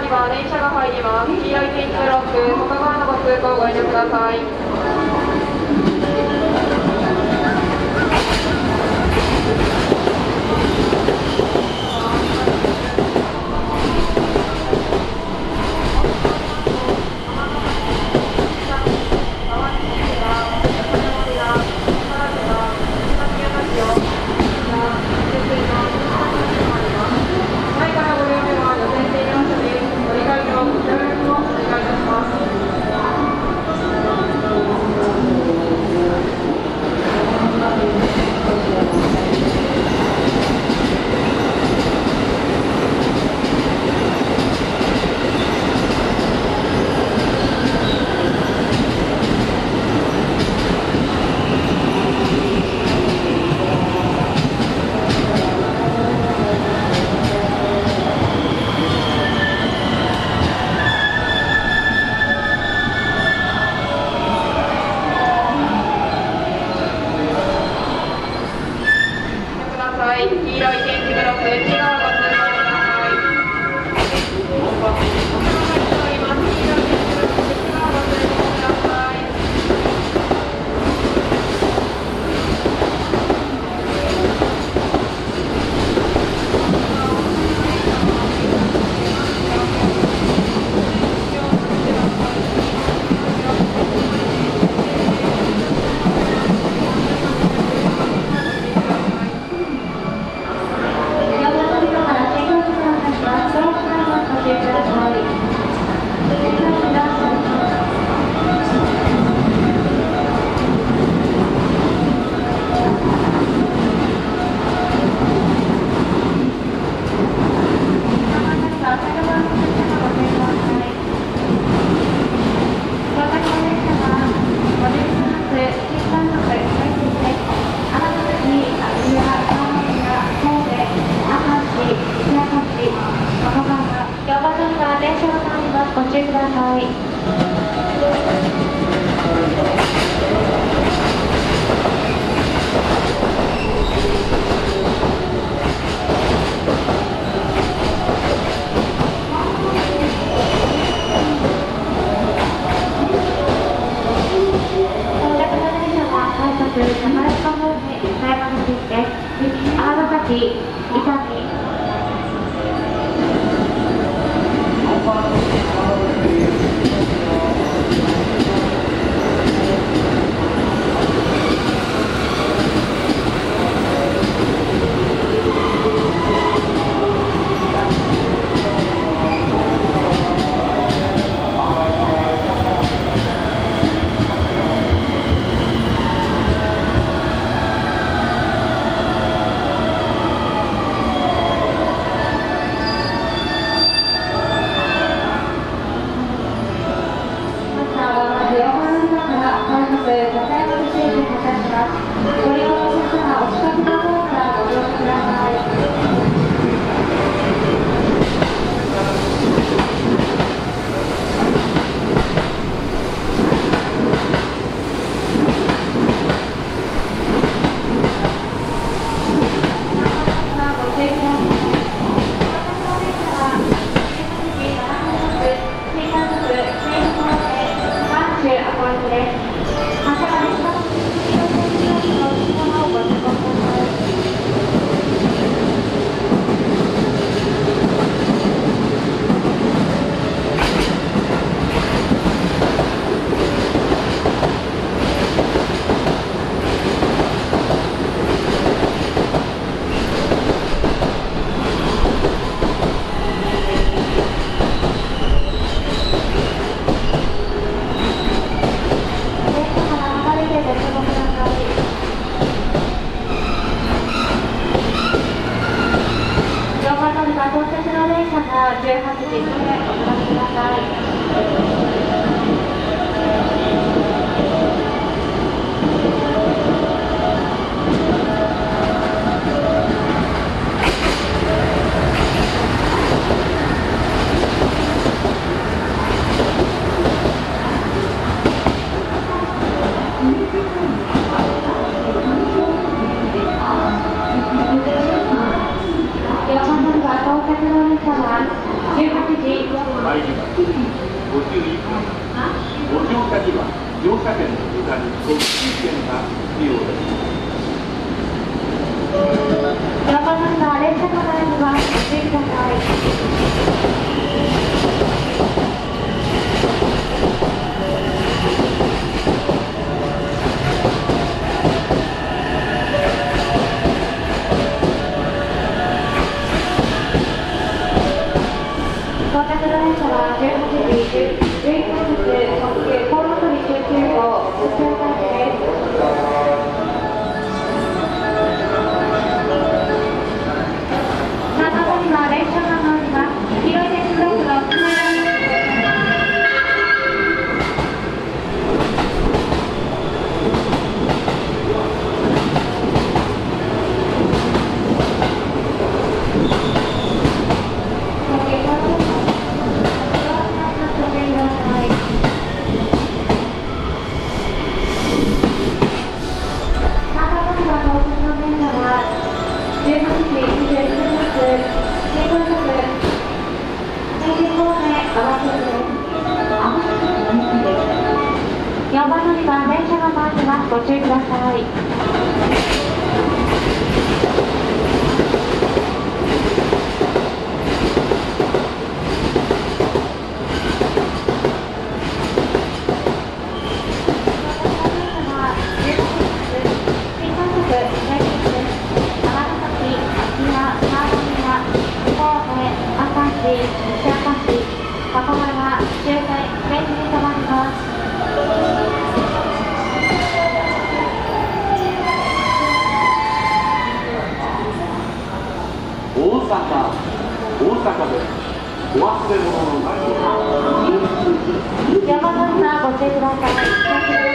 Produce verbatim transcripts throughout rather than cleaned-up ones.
今電車が入ります。黄色い点字ブロック、外側のご通行ご遠慮ください。黄色い点字ブロック、内側ご通行ください。ご注意ください。じゅうはちじまでお待ちください。じゅうはちじご注意ください。ご乗車には乗車券の他に特急券が必要です。 よんばん乗り場、列車の前にはご注意ください。到着の電車はじゅうはちじじゅういっぷん発、特急コウノトリきゅうきゅうご、普通開始です。さんばん乗り場、列車が参ります。黄色い電気ブロックのつながりよんばん乗り場、電車が参ります。ご注意ください。 大阪、大阪です。お忘れ物のないように。 山乗り場、ご注意ください。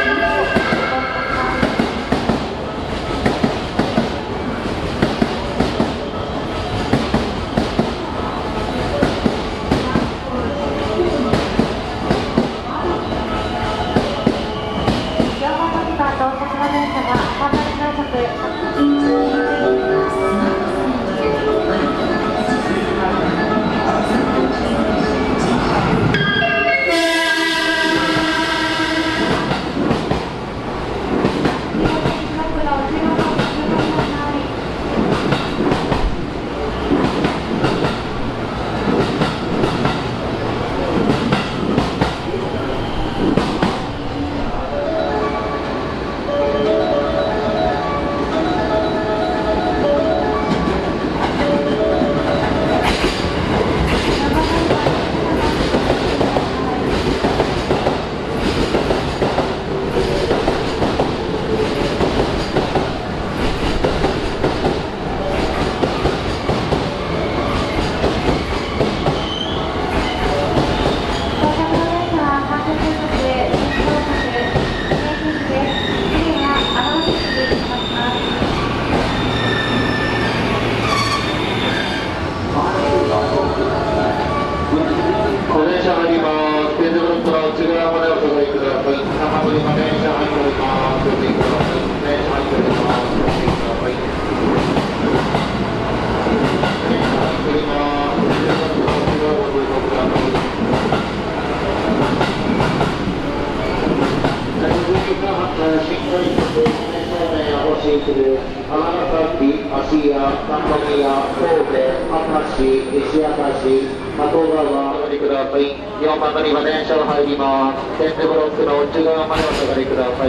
芦屋、三宮、神戸、明石、西明石、加藤川、お降りください。よんばん乗り場電車が入ります。点字ブロックの内側までお下がりください。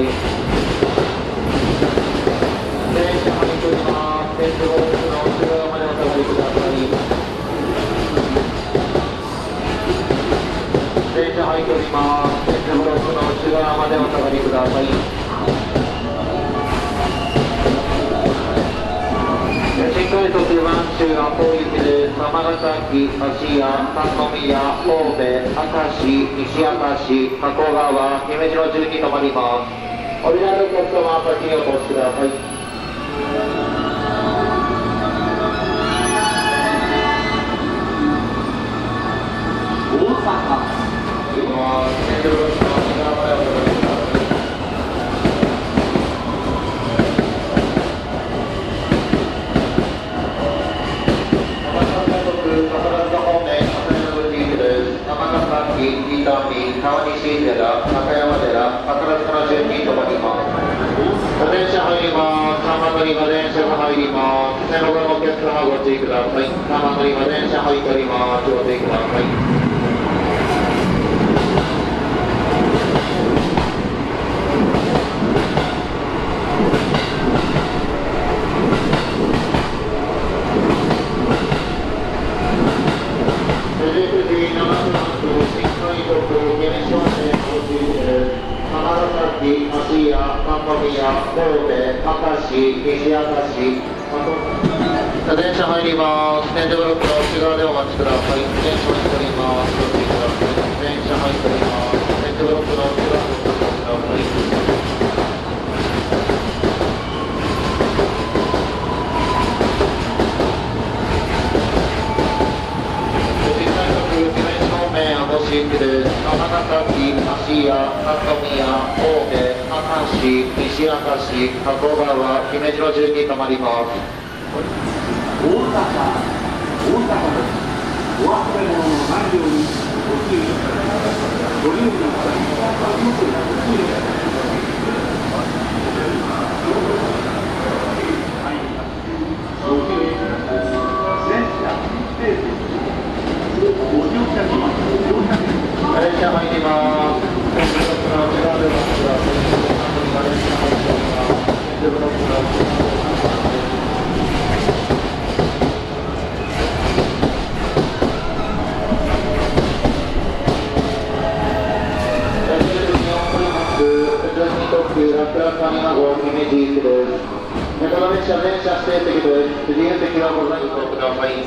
電車入っております。点字ブロックの内側までお下がりください。電車入っております。点字ブロックの内側までお下がりください。新快速満州は大雪で尼崎、芦屋、三宮、神戸、明石、西明石、加古川、姫路の順に停まります。お降りられるお客様は先にお越しください。 大阪。 尼崎、 様ご注意ください。生乗り場電車入っております。ご注意ください。芦屋、三宮、神戸、明石、西明石、電車入ります。電車ブロックの内側でお待ちください。電車入っております。ご注意ください。電車入っております。電車ブロックの内側でお待ちください。新駅です。尼崎、芦屋、三宮、神戸、明石、西明石、加古川、姫路の順に停まります。 大阪、大阪です。お忘れ物のないようにご注意ください。ご利用の際、足元にご注意ください。ご注意ください。電車、ステージ。ご乗車様、乗車です。 電車入ります。電車ブロックの内側でお待ちください。電車入っております。電車ブロックの内側でお待ちください。特急ラプラスアニマ号姫路行きです。この列車、電車指定席です。自由席はございませんください。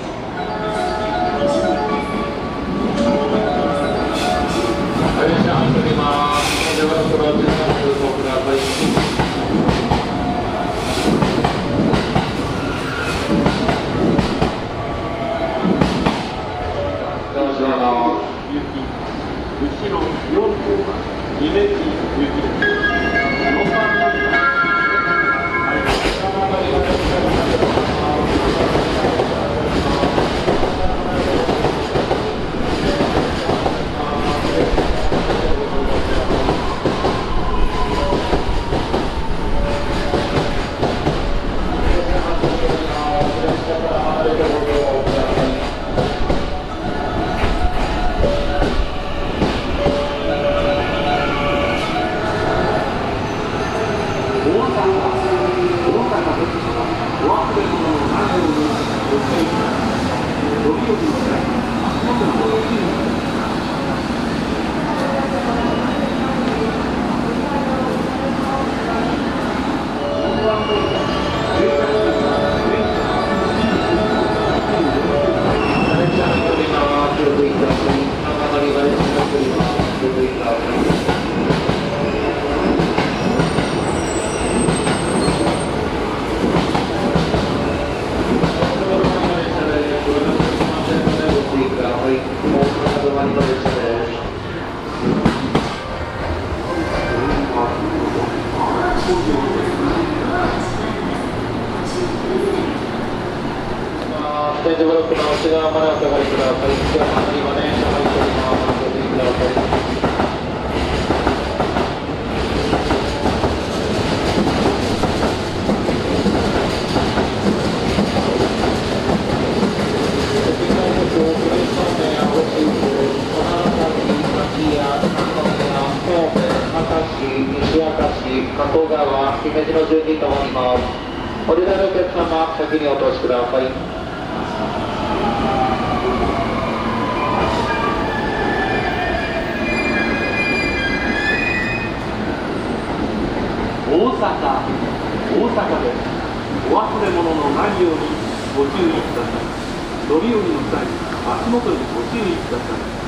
電車入っております。電車ブロックの内側でご通行ください。どうしような。 後ろよん号は姫路行きです。電車ブロックの内側までお下がりください。内側に今電車入っております。ご注意ください。西明石、加古川、姫路の順に停まります。お出られのお客様、先にお通しください。 大阪、大阪です。お忘れ物のないようにご注意ください。乗り降りの際、足元にご注意ください。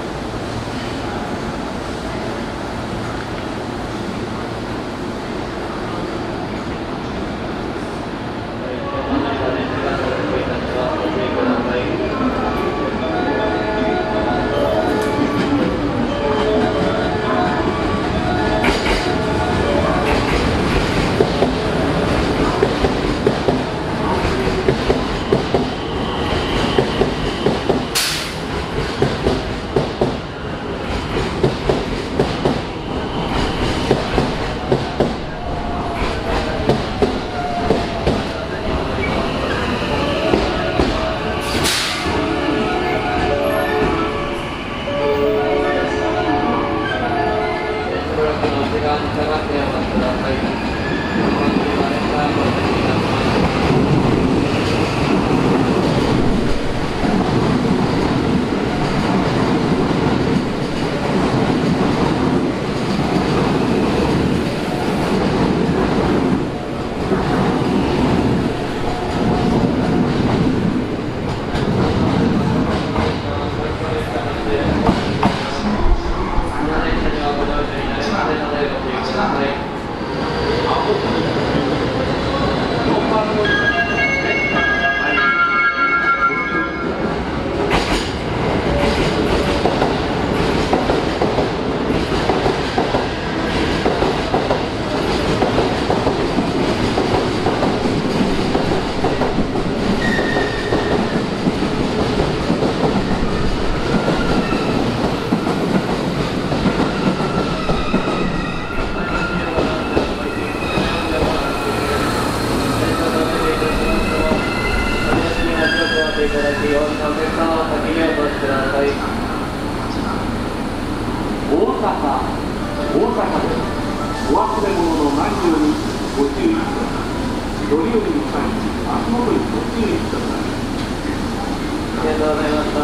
大阪です。お忘れ物のないようにご注意ください。乗り降りの際に足元にご注意ください。 ありがとうございました。